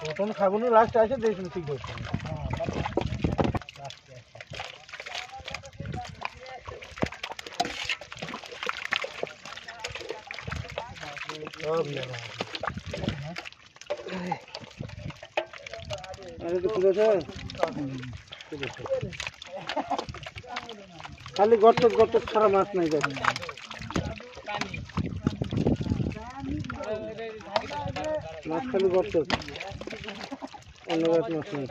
প্রথম খাগুনি লাস্ট আসে দেখুন ঠিক হচ্ছে খালি গর্ত গর্ত ছাড়া মাছ নাই দেখুন মাছ খালি গর্ত অন্য গাছ মাছ নেই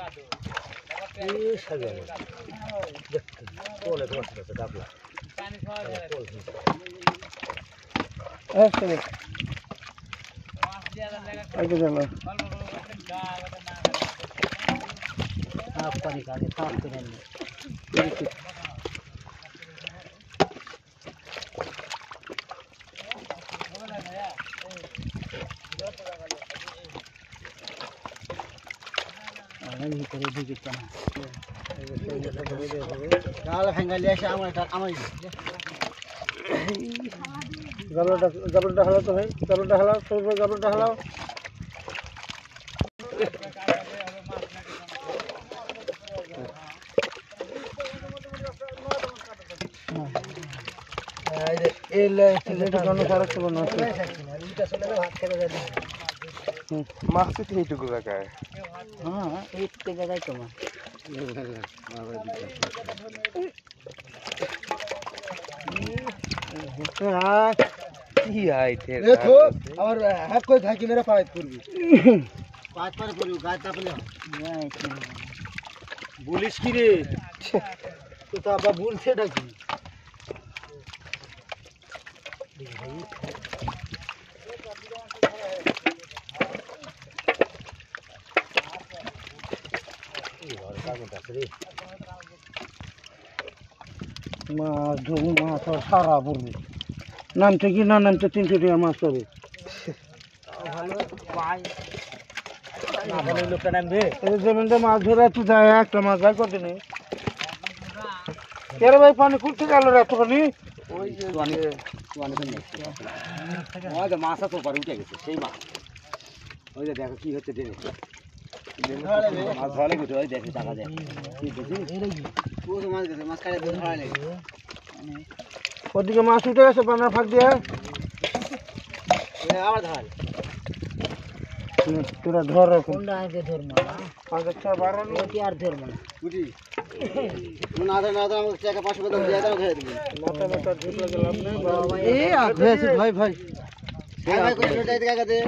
গাবলটা হালাও তো ভাই গাবলটা হালাও সবাই গাবলটা হালাও মাছ এইটুকু জায়গায় হ্যাঁ এইটুকু জায়গায় তোমার আমার হাত করে থাকি মেরা পায়ে করবি পাঁচ পারে করবি গাছ চাপলে বলিস কি রে তো তা আবার বলছে এটা কি মাছ ধরু মাছ আর সারা পড়বে নামতে কি না নামতে 300 টাকা মাছ পাবে জমিনটা মাছ ধরে একটু যায় একটা মাছ ভাই করতে নেই কেন ভাই পানি খুলতে গেল রে এতখানি মাছ তো পারে উঠে গেছে সেই মাছ ওই যে দেখো কি হচ্ছে ট্রেনে মাছ ধরে গেছে ওই দেখে টাকা দেয় মাছ গেছে মাছ কাটে ধরা লেগে ওদিকে মাছ উঠে গেছে বানার ফাঁক দিয়ে আবার ধর তোরা ধর কোনটা আগে ধরবো না 5,000 আর ধরবো না বুঝি না ধরে না ধরে আমাকে টাকা 500 টাকা দিয়ে দাও ধরে দিবি মাথা মাথা ঝুঁকলে লাভ নেই এই আগে আছে ভাই ভাই ভাই কোন টাকা দে